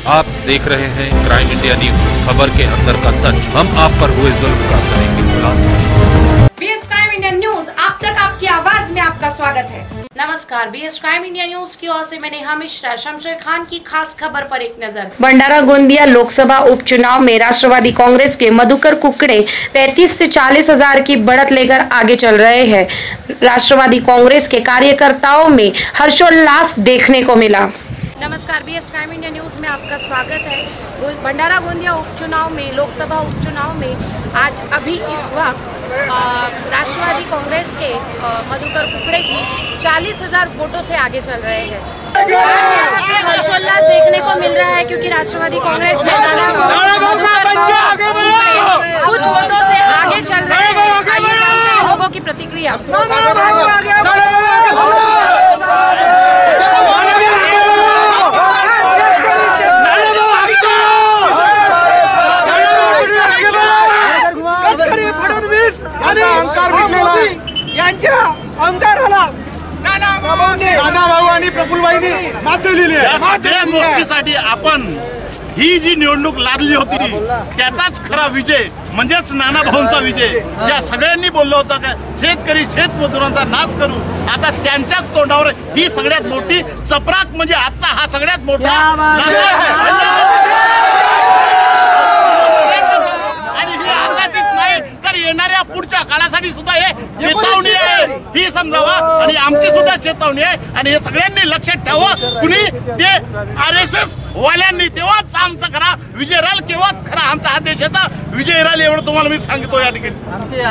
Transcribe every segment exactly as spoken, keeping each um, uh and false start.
आप देख रहे हैं क्राइम इंडिया न्यूज, खबर के अंदर का सच। हम आप पर हुए जुल्म का करेंगे खुलासा। बीएस क्राइम इंडिया न्यूज आप तक आपकी आवाज में आपका स्वागत है। नमस्कार, बीएस क्राइम इंडिया न्यूज की ओर से मैं नेहा मिश्रा। शमशेर खान की खास खबर पर एक नजर। भंडारा गोंदिया लोकसभा उपचुनाव में राष्ट्रवादी कांग्रेस के मधुकर कुकड़े पैंतीस से चालीस हजार की बढ़त लेकर आगे चल रहे हैं। राष्ट्रवादी कांग्रेस के कार्यकर्ताओं में हर्षोल्लास देखने को मिला। नमस्कार, बीएस क्राइम इंडिया न्यूज़ में आपका स्वागत है। भंडारा गोंदिया उपचुनाव में, लोकसभा उपचुनाव में आज अभी इस वक्त राष्ट्रवादी कांग्रेस के मधुकर कुकड़े जी चालीस हजार वोटों से आगे चल रहे हैं। आज यहाँ पे हर्षोल्लास देखने को मिल रहा है क्योंकि राष्ट्रवादी कांग्रेस में कुछ वोटों से आगे चल रहे हैं। आइए जानते हैं लोगों की प्रतिक्रिया। गोष्टीसाठी आपण ही जी निवडणूक लागली होती त्याचाच खरा विजय म्हणजेच नाना भाऊंचा विजय। ज्या सगळ्यांनी बोललो होतं का शेतकरी शेतमजुरांचा नाश करू, आता त्यांच्याच तोंडावर ही सगळ्यात मोठी चपराक म्हणजे आजचा हा सगळ्यात मोठा येणाऱ्या पुढच्या काळासाठी सुद्धा हे चेतावणी आहे, ही समजावा आणि आमची सुद्धा चेतावणी आहे। आणि हे सगळ्यांनी लक्षात ठेवा, कुणी ते आर एस एस वाल्यांनी तेव्हाच आमचा खरा विजय राहील, केव्हाच खरा आमचा हा देशाचा विजय राहील, एवढं तुम्हाला मी सांगतो या ठिकाणी।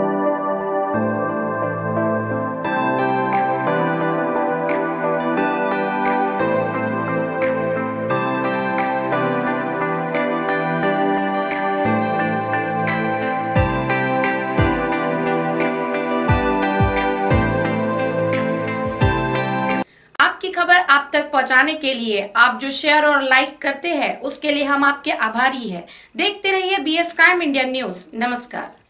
आपकी खबर आप तक पहुंचाने के लिए आप जो शेयर और लाइक करते हैं उसके लिए हम आपके आभारी हैं। देखते रहिए बीएस क्राइम इंडिया न्यूज। नमस्कार।